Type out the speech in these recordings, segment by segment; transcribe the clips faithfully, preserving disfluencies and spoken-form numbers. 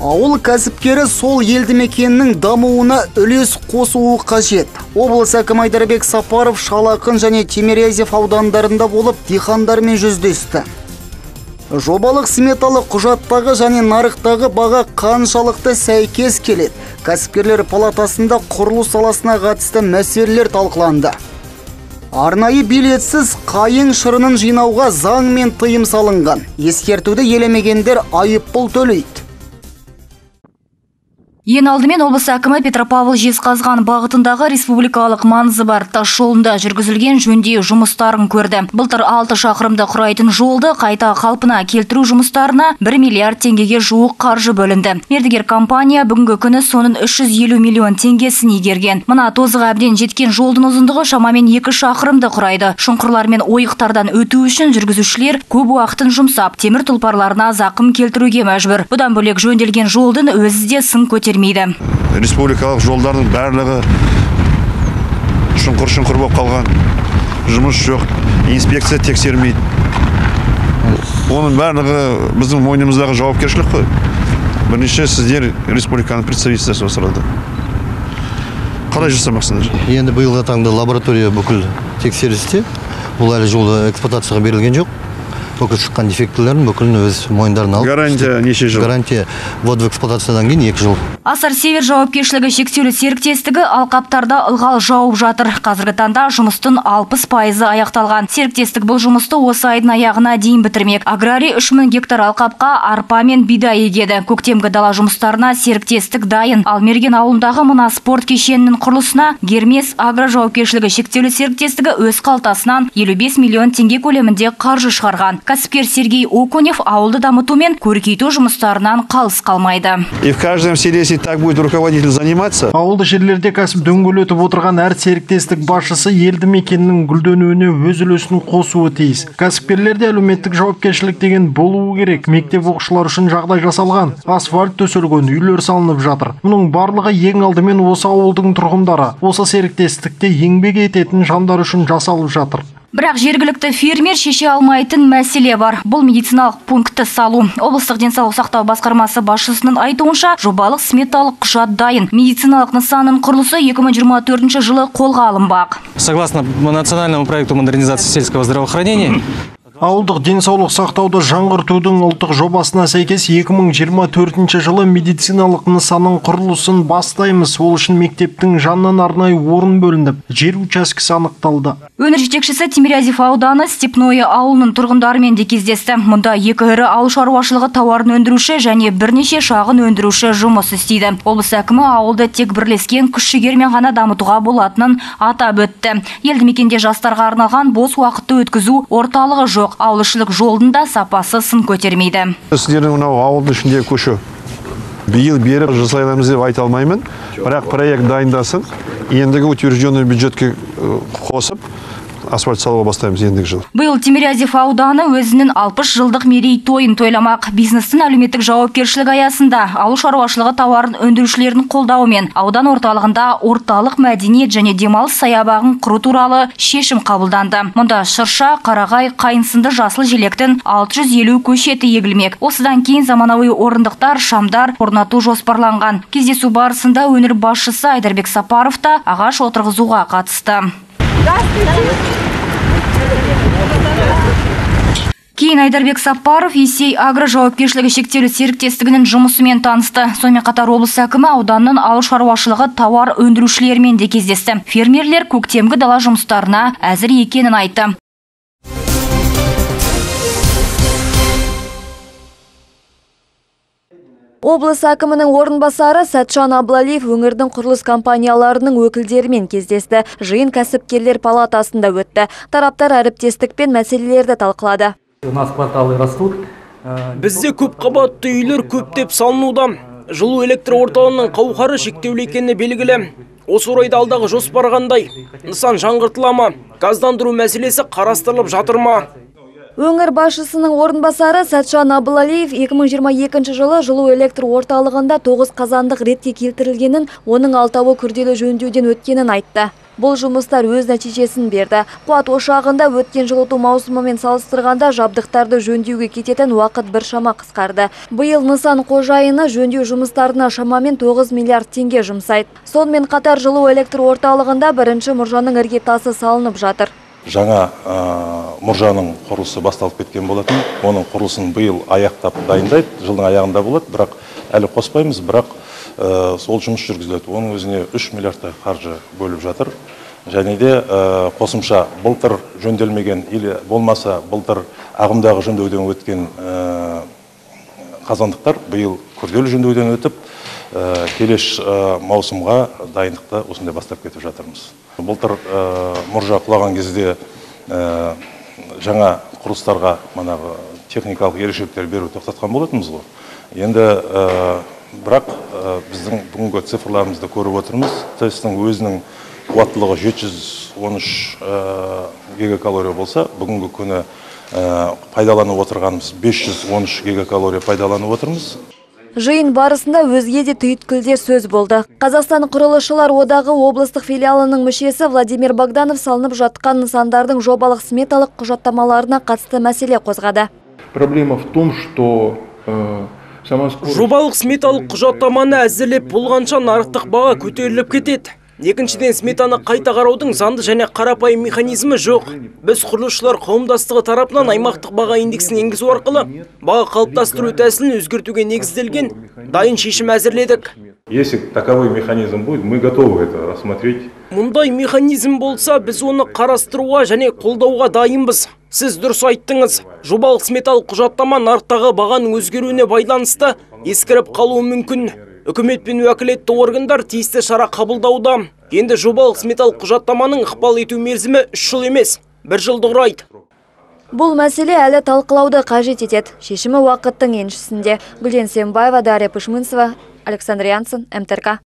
Ауыл кәсіпкері сол елді мекеннің дамуына үлес қосуы қажет. Облыс әкімі Айдарбек Сапаров Шалақын және Тимирязев аудандарында болып диқандармен жүздесті. Жобалық сметалық құжаттағы және нарықтағы баға қаншалықты сәйкес келеді? Кәсіпкерлер палатасында құрылыс саласына қатысты мәселелер талқыланды. Арнайы билетсіз қайың шырынын жинауға заң мен тыйым салынған. Ескертуді елемегендер айыппұл төлейді. Ең алдымен облыс әкімі Петропавл Жезқазған бағытындағы республикалық маңызы бар тас жолында жүргізілген жөндеу жұмыстарын көрді. Былтыр алты шақырымды құрайтын жолды қайта қалпына келтіру жұмыстарына бір миллиард теңгеге жуық қаржы бөлінді. Мердігер компания бүгінгі күні соның үш жүз елу миллион теңгесін игерген. Мына тозығы әбден жеткен жолдың ұзындығы шамамен екі шақырымды құрайды. Шұңқырлар мен ойықтардан өту үшін жүргізушілер көп уақытын жұмсап, темір тұлпарларына зақым келтіруге мәжбүр. Бұдан бөлек жөнделген жолдың өзі де сын көтер. Республикалық жолдардың барлығы шұңқыр-шұңқыр болып қалған, жұмыс жоқ, инспекция тексермейді. Оның барлығы біздің мойнымыздағы жауапкершілік қой. Бірнеше сіздер республиканың представительствосы сұрады. Қалай жасамақсыңдар? Енді биылғы таңда лаборатория бүкіл тексерісте, бұл әлі жолы эксплуатацияға берілген жоқ. Бүкіл шыққан дефектілерін бүкілін өз мойындарына алып. Гарантия неше жыл? Гарантия ввод в эксплуатациядан кейін екі жыл. Асар Север жауапкершілігі шектеулі серіктестігі алқаптарда ылғал жауып жатыр. Қазіргі таңда жұмыстың алпыс пайызы аяқталған. Серіктестік бұл жұмысты осы айдың аяғына дейін бітірмек. Аграрий үш мың гектар алқапқа арпа мен бидай егеді. Көктемгі дала жұмыстарына серіктестік дайын. Ал Мерген ауылындағы мына спорт кешенінің құрылысына Гермес агро жауапкершілігі шектеулі серіктестігі өз қалтасынан елу бес миллион теңге көлемінде қаржы шығарған. Кәсіпкер Сергей Окунев ауылды дамыту мен көркейту жұмыстарынан қалыс қалмайды. И в каждом селе, если так будет руководитель заниматься, ауылды жерлерде кәсіп дөңгелетіп отырған әр серіктестік басшысы елді мекеннің гүлденуіне өз үлесін қосуы тиіс. Кәсіпкерлерде әлеуметтік жауапкершілік деген болуы керек. Мектеп оқушылар үшін жағдай жасалған, асфальт төселген, үйлер салынып жатыр. Мұның барлығы ең алдымен осы ауылдың тұрғындары, осы серіктестікте еңбек ететін жандар үшін жасалып жатыр. Бірақ жергілікті фермер шеше алмайтын мәселе бар. Бұл медициналық пунктті салу. Облыстық денсаулық сақтау басқармасы басшысының айтуынша, жобалық сметалық құжат дайын. Медициналық нысанның құрылысы екі мың жиырма төртінші жылы қолға алынбақ. Согласно национальному проекту модернизации сельского здравоохранения, ауылдық денсаулық сақтауды жаңғыртудың ұлттық жобасына сәйкес екі мың жиырма төртінші жылы медициналық нысанның құрылысын бастаймыз. Ол үшін мектептің жанынан арнайы орын бөлініп, жер учаскесі анықталды. Өңір жетекшісі Тимирязев ауданы Степное ауылының тұрғындарымен де кездесті. Мұнда екі ірі ауыл шаруашылығы тауарын өндіруші және бірнеше шағын өндіруші жұмыс істейді. Облыс әкімі ауылды тек бірлескен күш-жігермен ғана дамытуға болатынын атап өтті. Елді мекенде жастарға арналған бос уақытты өткізу орталығы жоқ. Ауылшылық жолдың да сапасы сын көтермейді. Сіздердің мынау ауылдың ішіндегі көше биыл беріп жасай аламыз деп айта алмаймын, бірақ проект дайындасын, ендігі утвержденный бюджетке қосып асфальт салуға бастаймыз ендігі жыл. Биыл Тимирязев ауданы өзінің алпыс жылдық мерейтойын тойламақ. Бизнестің әлеуметтік жауапкершілік аясында ауыл шаруашылығы тауарын өндірушілердің қолдауымен аудан орталығында орталық мәдениет және демалыс саябағын құру туралы шешім қабылданды. Мұнда шырша, қарағай, қайын сынды жасыл желектің алты жүз елу көшеті егілмек. Осыдан кейін заманауи орындықтар, шамдар орнату жоспарланған. Кездесу барысында өңір басшысы Айдарбек Сапаров та ағаш отырғызуға қатысты. Кейін Айдарбек Сапаров Есей агро жауапкершілігі шектеулі серіктестігінің жұмысымен танысты. Сонымен қатар облыс әкімі ауданның ауыл шаруашылығы тауар өндірушілерімен де кездесті. Фермерлер көктемгі дала жұмыстарына әзір екенін айтты. Облыс әкімінің орынбасары Сәтжан Аблалиев өңірдің құрылыс компанияларының өкілдерімен кездесті. Жиын кәсіпкерлер палатасында өтті. Тараптар әріптестік пен мәселелерді талқылады. Бізде көп қабатты үйлер көптеп салынуда. Жылу электр орталығының қауқары шектеулі екені белгілі. Осы орайда алдағы жоспар қандай? Нысан жаңғыртыла ма? Газдандыру мәселесі қарастырылып жатыр ма? Өңір басшысының орынбасары Сәтжан Аблалиев екі мың жиырма екінші жылы жылу электр орталығында тоғыз қазандық ретке келтірілгенін, оның алтауы күрделі жөндеуден өткенін айтты. Бұл жұмыстар өз нәтижесін берді. Қуат ошағында өткен жылыту маусымымен салыстырғанда жабдықтарды жөндеуге кететін уақыт біршама қысқарды. Биыл нысан қожайыны жөндеу жұмыстарына шамамен тоғыз миллиард теңге жұмсайды. Сонымен қатар жылу электр орталығында бірінші мұржаның іргетасы салынып жатыр. Жаңа мұржаның құрылысы басталып кеткен болатын. Оның құрылысын биыл аяқтап дайындайды. Жылдың аяғында болады, бірақ әлі қоспаймыз, бірақ сол жұмыс жүргізіледі. Оның өзіне үш миллиардтай қаржы бөліп жатыр. Және де қосымша былтыр жөнделмеген, или болмаса былтыр ағымдағы жөндеуден өткен қазандықтар биыл күрделі жөндеуден өтіп, келеш маусымға дайындықты осындай бастап кетіп жатырмыз. Былтыр мұржа құлаған кезде жаңа құрылыстарға манағы техникалық ерекшеліктер беру тоқтатқан болатынбыз ғой. Енді бірақ біздің бүгінгі цифрларымызды көріп отырмыз. ТЭС-тің өзінің қуаттылығы жеті жүз он үш гигакалория болса, бүгінгі күні пайдаланып отырғанымыз бес жүз он үш гигакалория пайдаланып отырмыз. Жиын барысында өзге де түйткілдер сөз болды. Қазақстан құрылысшылар одағы облыстық филиалының мүшесі Владимир Богданов салынып жатқан нысандардың жобалық сметалық құжаттамаларына қатысты мәселе қозғады. Проблема в том, что жобалық сметалық құжаттаманы әзірлеп болғанша нарықтық баға көтеріліп кетеді. Екіншіден, сметаны қайта қараудың заңды және қарапайым механизмі жоқ. Біз құрылысшылар қауымдастығы тарапынан аймақтық баға индексін енгізу арқылы баға қалыптастыру тәсілін өзгертуге негізделген дайын шешім әзірледік. Если таковой механизм будет, мы готовы это рассмотреть. Мұндай механизм болса, біз оны қарастыруға және қолдауға дайынбыз. Сіз дұрыс айттыңыз. Жобалық сметалық құжаттама нарықтағы бағаның өзгеруіне байланысты ескіріп қалуы мүмкін. Үкімет пен уәкілетті органдар тиісті шара қабылдауда. Енді жобалық сметалық құжаттаманың ықпал ету мерзімі үш жыл емес, бір жылды құрайды. Бұл мәселе әлі талқылауды қажет етеді. Шешімі уақыттың еншісінде. Гүлден Сембаева, Дарья Пышмынцева, Александр Янсен, эм тэ эр ка.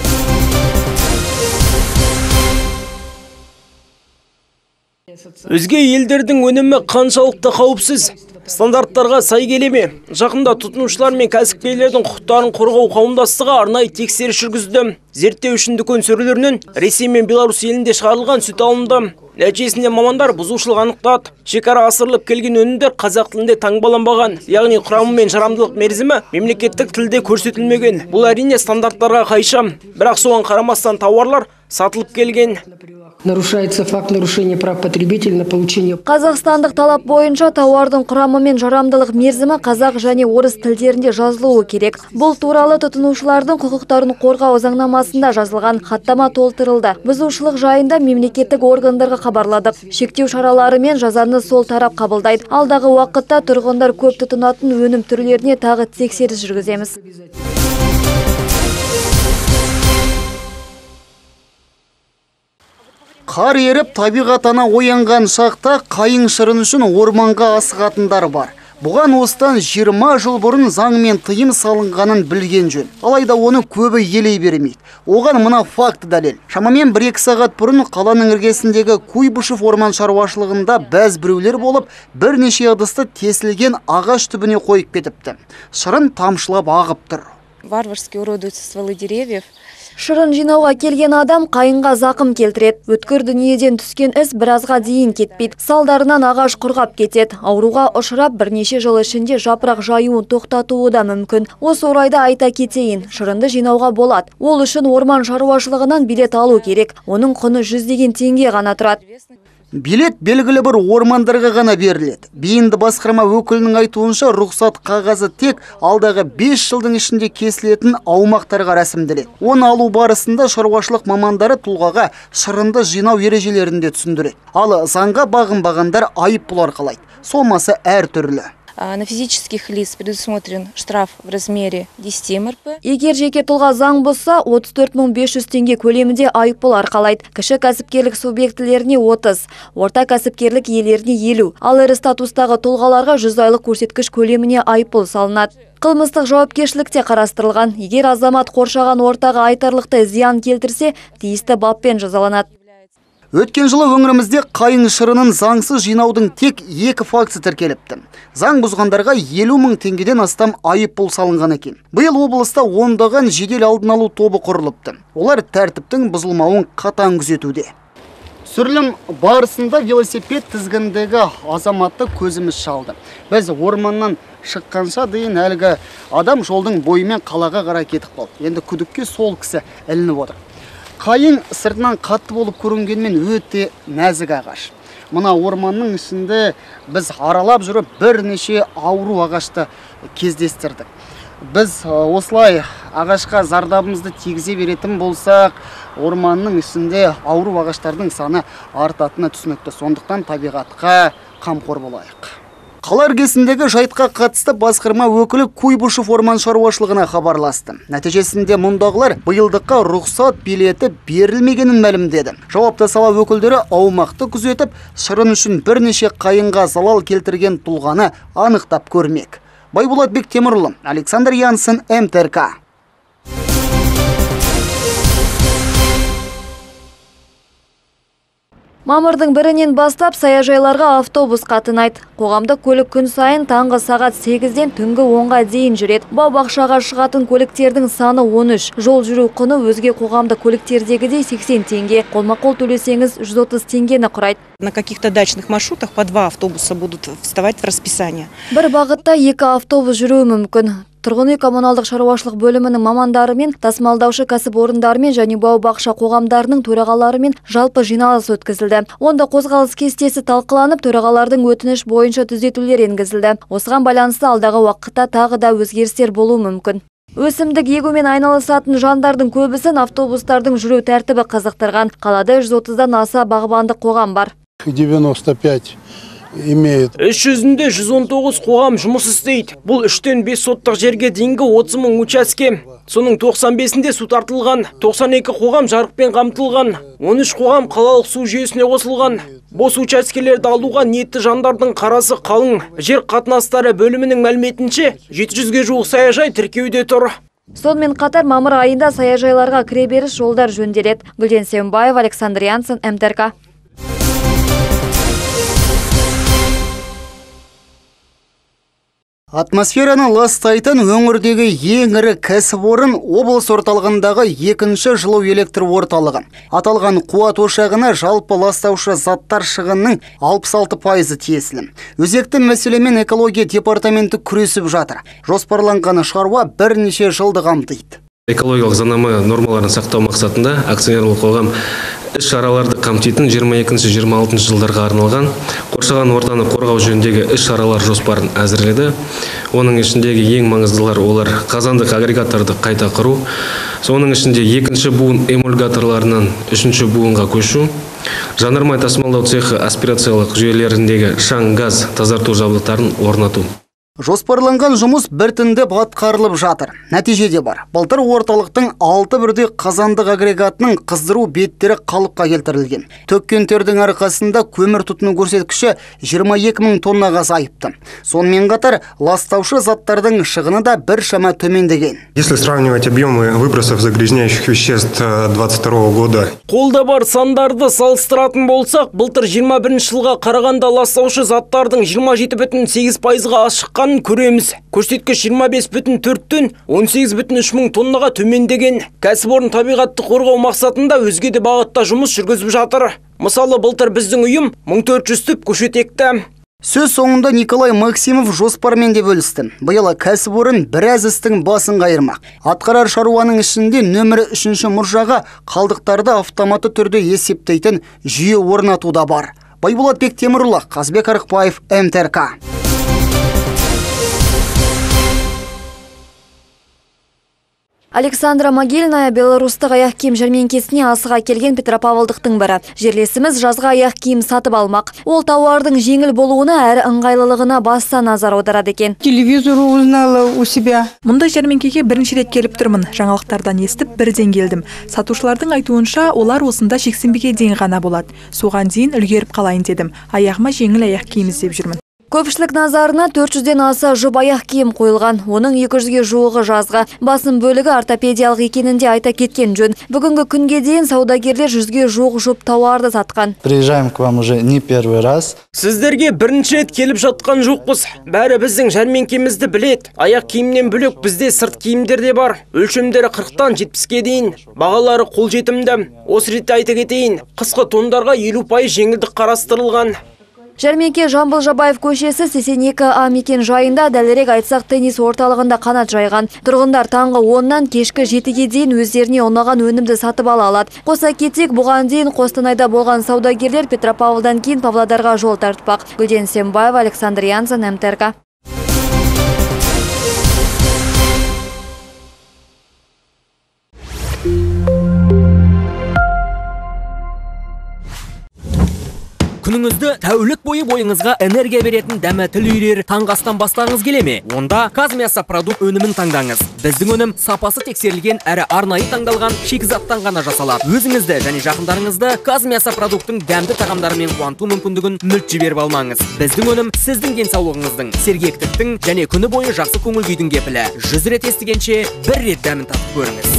Өзге елдердің өнімі қаншалықты қауіпсіз? Стандарттарға сай келе ме? Жақында тұтынушылар мен кәсіпкерлердің құқықтарын қорғау қауымдастығы арнайы тексеріс жүргізді. Зерттеу үшін дүкен сөрелерінен Ресей мен Беларусь елінде шығарылған сүт алынды. Нәтижесінде мамандар бұзушылық анықтады. Шекара асырылып келген өнімдер қазақ тілінде таңбаланбаған, яғни құрамы мен жарамдылық мерзімі мемлекеттік тілде көрсетілмеген. Бұл әрине стандарттарға қайшы, бірақ соған қарамастан тауарлар сатылып келген. Нарушается факт нарушения прав потребителя на получение. Қазақстандық талап бойынша тауардың құрамы мен жарамдылық мерзімі қазақ және орыс тілдерінде жазылуы керек. Бұл туралы тұтынушылардың құқықтарын қорғау заңнамасында жазылған хаттама толтырылды. Бұзушылық жайында мемлекеттік органдарға хабарладық. Шектеу шаралары мен жазаны сол тарап қабылдайды. Алдағы уақытта тұрғындар көп тұтынатын өнім түрлеріне тағы тексеріс жүргіземіз. Қар еріп, табиғат ана оянған шақта қайың шырын үшін орманға асығатындар бар. Бұған осыдан жиырма жыл бұрын заңмен тыйым салынғанын білген жөн. Алайда оны көбі елей бермейді. Оған мына факт дәлел. Шамамен бір-екі сағат бұрын қаланың іргесіндегі Куйбышев орман шаруашылығында бәз біреулер болып, бірнеше ыдысты тесілген ағаш түбіне қойып кетіпті. Шырын тамшылап ағып тұр. Варварски уродуются стволы деревьев. Шырын жинауға келген адам қайынға зақым келтіреді. Өткір дүниеден түскен іс біразға дейін кетпейді. Салдарынан ағаш құрғап кетеді. Ауруға ұшырап бірнеше жыл ішінде жапырақ жаюын тоқтатуы да мүмкін. Осы орайда айта кетейін, шырынды жинауға болады. Ол үшін орман шаруашылығынан билет алу керек. Оның құны жүздеген теңге ғана тұрады. Билет белгілі бір ормандарға ғана беріледі. Бейінді басқарма өкілінің айтуынша рұқсат қағазы тек алдағы бес жылдың ішінде кесілетін аумақтарға рәсімделеді. Оны алу барысында шаруашылық мамандары тұлғаға шырынды жинау ережелерінде түсіндіреді. Ал заңға бағынбағандар айыппұл арқалайды. Сомасы әр түрлі. На физических лиц предусмотрен штраф в размере десяти эм эр пэ. Егер жеке тұлға заң бұзса, отыз төрт мың бес жүз теңге көлемінде айыппұл арқалайды. Кіші кәсіпкерлік субъектілеріне отыз, орта кәсіпкерлік иелеріне елу, ал ірі статустағы тұлғаларға жүз айлық көрсеткіш көлеміне айыппұл салынады. Қылмыстық жауапкершілікте қарастырылған. Егер азамат қоршаған ортаға айтарлықтай зиян келтірсе, тиісті баппен жазаланады. Өткен жылы өңірімізде қайың шырынын заңсыз жинаудың тек екі факті тіркеліпті. Заң бұзғандарға елу мың теңгеден астам айыппұл салынған екен. Биыл облыста ондаған жедел алдын алу тобы құрылыпты. Олар тәртіптің бұзылмауын қатаң күзетуде. Түсірілім барысында велосипед тізгіндегі азаматты көзіміз шалды. Біз орманнан шыққанша дейін әлгі адам жолдың бойымен қалаға қарай кетіп қалды. Енді күдікке сол кісі ілініп отыр. Қайың сыртынан қатты болып көрінгенмен өте нәзік ағаш. Мына орманның ішінде біз аралап жүріп бірнеше ауру ағашты кездестірдік. Біз осылай ағашқа зардабымызды тигізе беретін болсақ, орманның ішінде ауру ағаштардың саны артатыны түсінікті. Сондықтан табиғатқа қамқор болайық. Қала іргесіндегі жайтқа қатысты басқарма өкілі Куйбышев орман шаруашылығына хабарласты. Нәтижесінде мұндағылар биылдыққа рұқсат билеті берілмегенін мәлімдеді. Жауапты сала өкілдері аумақты күзетіп, шырын үшін бірнеше қайынға залал келтірген тұлғаны анықтап көрмек. Байболат Бектемірұлы, Александр Янсен, эм тэ эр ка. Мамырдың бірінен бастап саяжайларға автобус қатынайды. Қоғамдық көлік күн сайын таңғы сағат сегізден түнгі онға дейін жүреді. Бау-бақшаға шығатын көліктердің саны он үш. Жол жүру құны өзге қоғамдық көліктердегідей сексен теңге. Қолма-қол төлесеңіз жүз отыз теңгені құрайды. На каких-то дачных маршрутах по два автобуса будут вставать в расписание. Бір бағытта екі автобус жүруі мүмкін. Тұрғын үй коммуналдық шаруашылық бөлімінің мамандарымен, тасымалдаушы кәсіпорындармен және бау-бақша қоғамдарының төрағаларымен жалпы жиналыс өткізілді. Онда қозғалыс кестесі талқыланып, төрағалардың өтініш бойынша түзетулер енгізілді. Осыған байланысты алдағы уақытта тағы да өзгерістер болуы мүмкін. Өсімдік егумен айналысатын жандардың көбісін автобустардың жүру тәртібі қызықтырған. Қалада жүз отыздан аса бағбандық қоғам бар. девяносто пять имеет. Іс жүзінде жүз он тоғыз қоғам жұмыс істейді. Бұл үштен бес соттық жерге дейінгі отыз мың учаске. Соның тоқсан бесінде су тартылған, тоқсан екі қоғам жарықпен қамтылған, он үш қоғам қалалық су жүйесіне қосылған. Бос учаскелерді алуға ниетті жандардың қарасы қалың. Жер қатынастары бөлімінің мәліметінше жеті жүзге жуық саяжай тіркеуде тұр. Сонымен қатар мамыр айында саяжайларға кіреберіс жолдар жөнделеді. Гүлден Сембаев, Александр Янсен, эм тэ эр ка. Атмосфераны ластайтын өңірдегі ең ірі кәсіпорын облыс орталығындағы екінші жылу электр орталығы. Аталған қуат ошағына жалпы ластаушы заттар шығынның алпыс алты пайызы тиесілі. Өзекті мәселемен экология департаменті күресіп жатыр. Жоспарланған шаруа бірнеше жылды қамтиды. Экологиялық заңнама нормаларын сақтау мақсатында акционерлік қоғам іс-шараларды қамтитын жиырма екінші жиырма алтыншы жылдарға арналған қоршаған ортаны қорғау жөніндегі іс-шаралар жоспарын әзірледі. Оның ішіндегі ең маңыздылар олар қазандық агрегаттарды қайта құру, соның ішінде екінші буын эмульгаторларынан үшінші буынға көшу, жанармай тасымалдау цехы аспирациялық жүйелеріндегі шаң газ тазарту жабдықтарын орнату. Жоспарланған жұмыс біртіндеп атқарылып жатыр. Нәтижеде бар. Былтыр орталықтың алты бірдей қазандық агрегатының қыздыру беттері қалыпқа келтірілген. Төккентердің арқасында көмір тұтыну көрсеткіші жиырма екі мың тоннаға азайыпты. Сонымен қатар ластаушы заттардың шығыны да біршама төмендеген. Если сравнивать объемы выбросов загрязняющих веществ двадцать второго года. Қолда бар сандарды салыстыратын болсақ, былтыр жиырма бірінші жылға қарағанда ластаушы заттардың жиырма жеті бүтін сегіз пайызға ашыққан көреміз. Көрсеткіш жиырма бес бүтін төрттен он сегіз бүтін үш мың тоннаға төмендеген. Кәсіпорын табиғатты қорғау мақсатында өзге де бағытта жұмыс жүргізіп жатыр. Мысалы, былтыр біздің ұйым мың төрт жүз түп көшет екті. Сөз соңында Николай Максимов жоспармен де бөлісті. Биыл кәсіпорын біраз істің басын қайырмақ. Атқарар шаруаның ішінде нөмірі үшінші мұржаға қалдықтарды автоматты түрде есептейтін жүйе орнатуда бар. Байболат Бектемірұлы, Қазбек Арықбаев, эм тэ эр ка. Александра Могильная белорустық аяқ киім жәрмеңкесіне асыға келген Петропавлдықтың бірі. Жерлесіміз жазға аяқ киім сатып алмақ. Ол тауардың жеңіл болуына әрі ыңғайлылығына баса назар аударады екен. Телевизор узнала у себя. Мұндай жәрмеңкеге бірінші рет келіп тұрмын. Жаңалықтардан естіп бірден келдім. Сатушылардың айтуынша олар осында жексенбіге дейін ғана болады. Соған дейін үлгеріп қалайын дедім. Аяғыма жеңіл аяқ киім іздеп жүрмін. Көпшілік назарына төрт жүзден аса жұп аяқ киім қойылған. Оның екі жүзге жуығы жазға. Басым бөлігі ортопедиялық екенінде айта кеткен жөн. Бүгінгі күнге дейін саудагерлер жүзге жуық жұп тауарды сатқан. Приезжаем к вам уже не первый раз. Сіздерге бірінші рет келіп жатқан жоқпыз. Бәрі біздің жәрмеңкемізді білет. Аяқ киімнен бөлек бізде сырт киімдер де бар. Өлшемдері қырықтан жетпіске дейін. Бағалары қолжетімді. Осы ретте айта кетейін, қысқы тондарға елу пайыз жеңілдік қарастырылған. Жәрмеңке Жамбыл Жабаев көшесі сексен екі А мекен жайында, дәлірек айтсақ теннис орталығында қанат жайған. Тұрғындар таңғы оннан кешкі жетіге дейін өздеріне ұнаған өнімді сатып ала алады. Қоса кетсек, бұған дейін Қостанайда болған саудагерлер Петропавлдан кейін Павлодарға жол тартпақ. Гүлден Сембаева, Александр Янзен, эм тэ эр ка. Күніңізді тәулік бойы бойыңызға энергия беретін дәмәтіл үйрер таңғы астан бастағыңыз келе ме? Онда Казмяса продукт өнімін таңдаңыз. Біздің өнім сапасы тексерілген әрі арнайы таңдалған шикізаттан ғана жасалады. Өзіңізді және жақындарыңызды Казмяса продукттың дәмді тағамдарымен қуанту мүмкіндігін мүлт жіберіп алмаңыз. Біздің өнім сіздің денсаулығыңыздың, сергектіктің және күні бойы жақсы көңіл күйдің кепілі. Жүз рет естігенше бір рет дәмін татып көріңіз.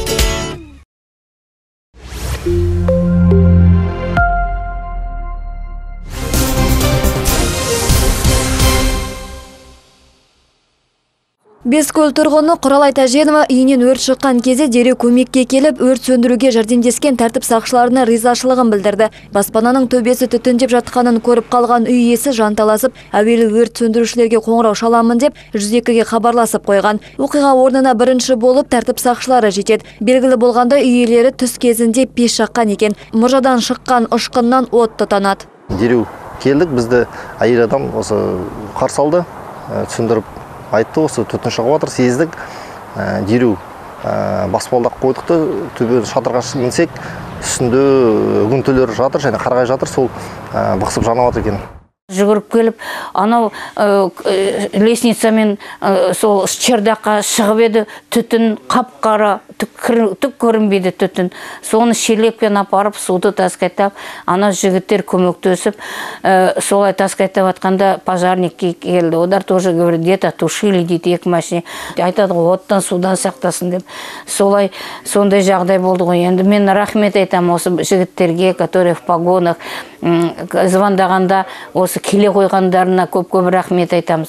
Бескөл тұрғыны Құралай Тәженова үйінен өрт шыққан кезде дереу көмекке келіп, өрт сөндіруге жәрдемдескен тәртіп сақшыларына ризашылығын білдірді. Баспананың төбесі түтіндеп жатқанын көріп қалған үй иесі жанталасып, әуелі өрт сөндірушілерге қоңырау шаламын деп жүз екіге хабарласып қойған. Оқиға орнына бірінші болып тәртіп сақшылары жетеді. Белгілі болғанда үй иелері түс кезінде пеш жаққан екен. Мұржадан шыққан ұшқыннан от тұтанады. Дереу келдік, бізді әйел адам осы қарсы алды, түсіндіріп айтты, осы түтін шығып жатыр, сездік. Дереу баспалдақ қойдық та, төбе шатырға мінсек, үстінде үгінтілер жатыр, және қарағай жатыр, сол бықсып жанып жатыр екен. Жүгіріп келіп, анау лестницамен сол чердаққа шығып еді, түтін қап-қара, түк көрінбейді түтін. Соны шелекпен апарып, суды таскайтап, анау жігіттер көмектесіп, солай таскайтап атқанда пожарник келді. Одар тоже говорит, где-то тушили дейді екі машине. Айтады ғой, оттан судан сақтасын деп. Солай сондай жағдай болды ғой. Енді мен рахмет айтам осы жігіттерге, которые в погонах звондағанда осы келе қойғандарына көп-көп рахмет айтамыз.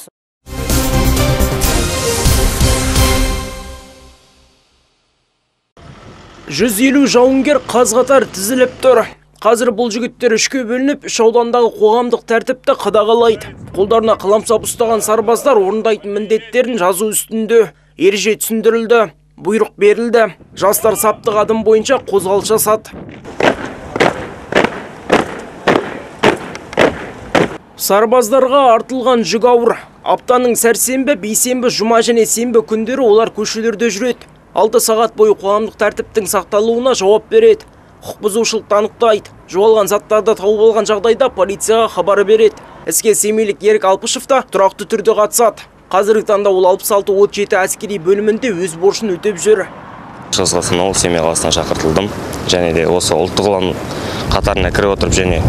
жүз елу жауынгер қаз-қатар тізіліп тұр. Қазір бұл жігіттер үшке бөлініп, үш аудандағы қоғамдық тәртіпті қадағалайды. Қолдарына қаламсап ұстаған сарбаздар орындайтын міндеттерін жазу үстінде. Ереже түсіндірілді, бұйрық берілді. Жастар саптық адым бойынша қозғалыс жасады. Сарбаздарға артылған жүк ауыр. Аптаның сәрсенбі, бейсенбі, жұма және сенбі күндері олар көшелерде жүреді. алты сағат бойы қоғамдық тәртіптің сақталуына жауап береді. Құқық бұзушылықты анықтайды. Жоғалған заттарды тауып алған жағдайда полицияға хабар береді. Іске семейлік Ерік Алпышев та тұрақты түрде қатысады. Қазіргі таңда ол алпыс алты отыз жеті әскери бөлімінде өз борышын өтеп жүр. Шығыс Қазақстан Семей қаласынан шақыртылдым. Және де осы ұлттық ұлан қатарына кіріп отырып және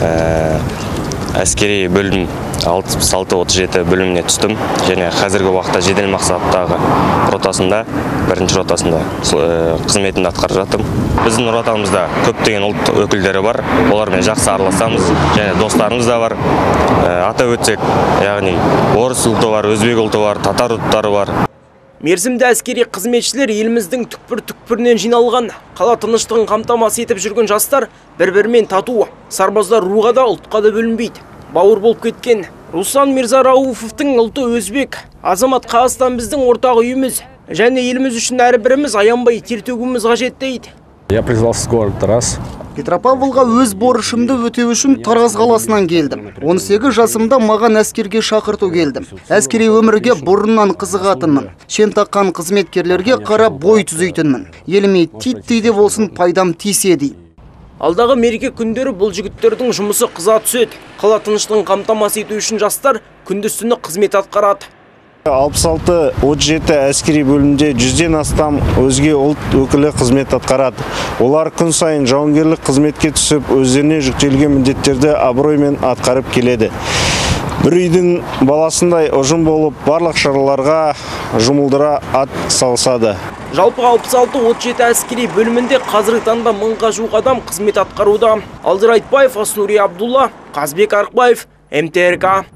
әскери бөлім алпыс алты отыз жеті бөліміне түстім. Және қазіргі уақытта жедел мақсаттағы ротасында, бірінші ротасында қызметімді атқарып жатырмын. Біздің ротамызда көптеген ұлт өкілдері бар. Олармен жақсы араласамыз. Және достарымыз да бар. Атап өтсек, яғни орыс ұлты бар, өзбек ұлты бар, татар ұлттары бар. Мерзімді әскери қызметшілер еліміздің түкпір-түкпірінен жиналған. Қала тыныштығын қамтамасыз етіп жүрген жастар бір-бірімен тату. Сарбаздар руға да ұлтқа да бөлінбейді. Бауыр болып кеткен Руслан Мирзарауфовтың ұлты өзбек. Азамат Қазақстан біздің ортақ үйіміз. Және еліміз үшін әрбіріміз аянбай тер төгуіміз қажет дейді. Я призвался с города Тараз. Петропавлға өз борышымды өтеу үшін Тараз қаласынан келдім. он сегіз жасымда маған әскерге шақырту келдім. Әскери өмірге бұрыннан қызығатынмын. Шен таққан қызметкерлерге қарап бой түзейтінмін. Еліме титтей де болсын пайдам тисе дейді. Алдағы мереке күндері бұл жігіттердің жұмысы қыза түседі. Қала тыныштығын қамтамасыз ету үшін жастар күндіз-түні қызмет атқарады. алпыс алты отыз жеті әскери бөлімде жүзден астам өзге ұлт өкілі қызмет атқарады. Олар күн сайын жауынгерлік қызметке түсіп, өздеріне жүктелген міндеттерді абыроймен атқарып келеді. бір үйдің баласындай ұжым болып барлық шараларға жұмылдыра ат салысады. Жалпы алпыс алты отыз жеті әскери бөлімінде қазіргі таңда мыңға жуық адам қызмет атқаруда. Алдыр Айтбаев, Аснури Абдулла, Қазбек Арықбаев, эм тэ эр ка.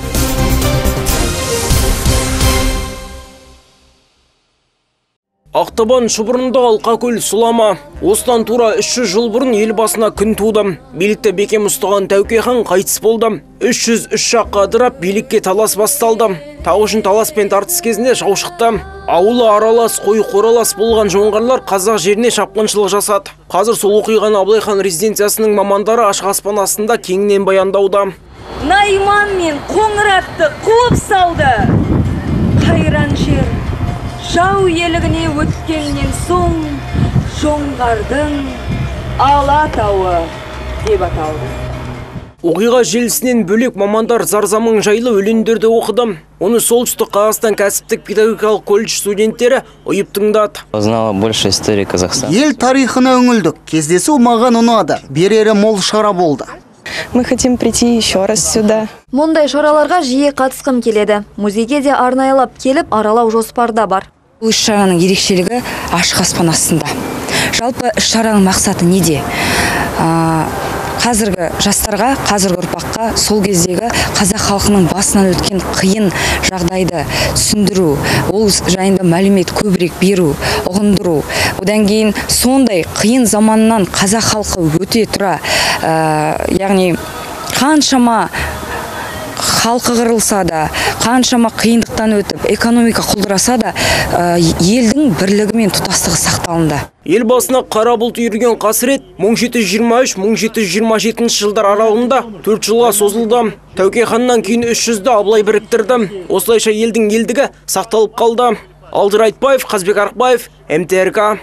Ақтабан шұбырында Алқакөл сұлама. Осыдан тура үш жүз жыл бұрын ел басына күн туды. Билікті бекем ұстаған Тәуке хан қайтыс болды. үш жүз үш жаққа адырап билікке талас басталды. Тағышын талас пен тартыс кезінде жау шықты. Ауылы аралас, қойы қоралас болған жоңғарлар қазақ жеріне шапқыншылық жасады. Қазір сол оқиғаны Абылай хан резиденциясының мамандары ашық аспан астында кеңінен баяндауда. Найман мен Қоңыратты қуып салды. Қайран жер жау елігіне өткеннен соң жоңғардың Алатауы деп аталды. Оқиға желісінен бөлек мамандар Зарзамын жайлы өлеңдерді оқыды. Оны солтүстік Қазақстан кәсіптік педагогикалық колледж студенттері ұйып тыңдады. Узнала больше истории Казахстана. Ел тарихына үңілдік. Кездесу маған ұнады. Берері мол шара болды. Мы хотим прийти еще раз сюда. Мұндай шараларға жиі қатысқым келеді. Музейге де арнайылап келіп аралау жоспарда бар. Бұл іс-шараның ерекшелігі ашық аспан астында. Жалпы іс-шараның мақсаты неде? Қазіргі жастарға, қазіргі ұрпаққа сол кездегі қазақ халқының басынан өткен қиын жағдайды түсіндіру, ол жайында мәлімет көбірек беру, ұғындыру. Одан кейін сондай қиын заманнан қазақ халқы өте тұра, яғни қаншама халқы қырылса да, қаншама қиындықтан өтіп, экономика құлдыраса да, елдің бірлігі мен тұтастығы сақталынды. Ел басына қара бұлт үйірген қасірет мың жеті жүз жиырма үш мың жеті жүз жиырма жетінші жылдар аралығында төрт жылға созылды. Тәуке ханнан кейін үш жүзді Абылай біріктірді. Осылайша елдің елдігі сақталып қалды. Алдыр Айтбаев, Қазбек Арықбаев, эм тэ эр ка.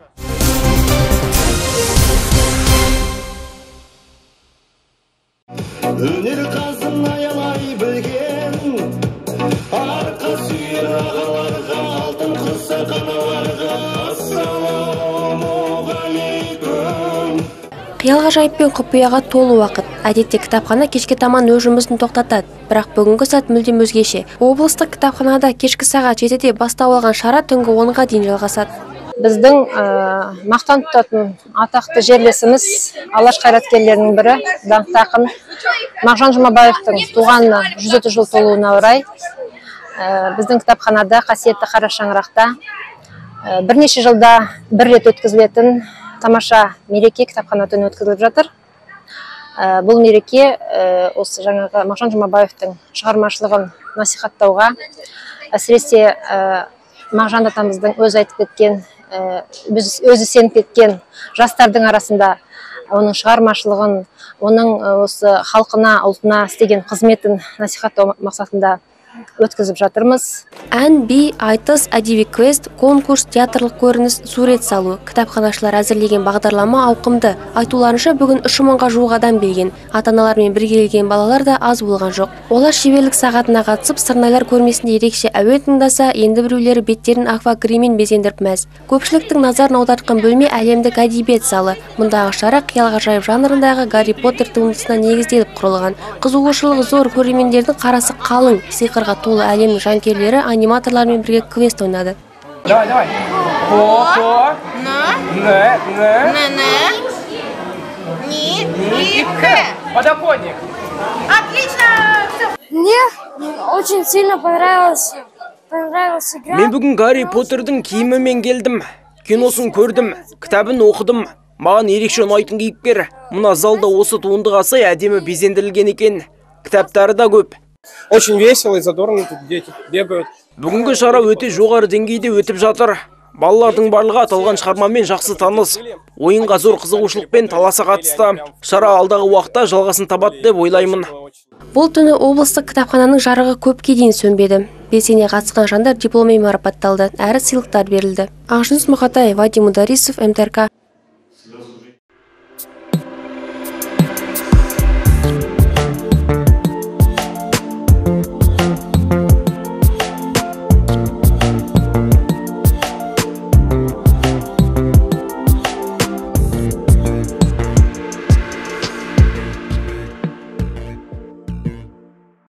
Өнер қазын аялай білген, арқа сүйер ағаларға, алтын құса қаналарға, ассалаумағалейкум. Қиял ғажайып пен құпияға толы уақыт. Әдетте кітапхана кешке таман өз жұмысын тоқтатады. Бірақ бүгінгі сәт мүлдем өзгеше. Облыстық кітапханада кешкі сағат жетіде бастау алған шара түнгі онға дейін жалғасады. Біздің мақтан тұтатын атақты жерлесіміз алаш қайраткерлерінің бірі, даңқты ақын Мағжан Жұмабаевтың туғанына жүз отыз жыл толуына орай біздің кітапханада қасиетті қара шаңырақта бірнеше жылда бір рет өткізілетін тамаша мереке кітапхана түні өткізіліп жатыр. Бұл мереке осы жаңағы Мағжан Жұмабаевтың шығармашылығын насихаттауға, әсіресе Мағжан атамыздың өз айтып кеткен, өзі сеніп кеткен жастардың арасында оның шығармашылығын, оның осы халқына, ұлтына істеген қызметін насихаттау мақсатында өткізіп жатырмыз. Ән, би, айтыс, әдеби квест, конкурс, театрлық көрініс, сурет салу. Кітапханашылар әзірлеген бағдарлама ауқымды. Айтуларынша бүгін үш мыңға жуық адам келген. Ата-аналармен бірге келген балалар да аз болған жоқ. Олар шеберлік сағатына қатысып, сырнайлар көрмесінде ерекше әуен тыңдаса, енді біреулері беттерін аквагриммен безендіріп мәз. Көпшіліктің назарын аудартқан бөлме әлемдік әдебиет залы. Мұндағы шара қиял ғажайып жанрындағы Гарри Поттер туындысына негізделіп құрылған. Қызығушылығы зор көрермендердің қарасы қалың. Сиқырға толы әлемнің жанкүйерлері аниматорлармен бірге квест ойнады. Давай, давай. По, по. На. Не, не. Не, не. Ни. Ни. И к. Подоконник. Отлично. Мне очень сильно понравилось. Понравилась игра. Мен бүгін Гарри Поттердің киімімен келдім. Киносын көрдім, кітабын оқыдым. Маған ерекше ұнайтын кейіпкер. Мына залда осы туындыға сай әдемі безендірілген екен. Кітаптары да көп. Очень весело и задорно тут дети бегают. Бүгінгі шара өте жоғары деңгейде өтіп жатыр. Балалардың барлығы аталған шығармамен жақсы таныс. Ойынға зор қызығушылықпен таласа қатысты. Шара алдағы уақытта жалғасын табады деп ойлаймын. Бұл түні облыстық кітапхананың жарығы көпке дейін сөнбеді. Белсене қатысқан жандар дипломмен марапатталды, әрі сыйлықтар берілді. Ақжүніс Мұқатай, Вадим Ударисов, эм тэ эр ка.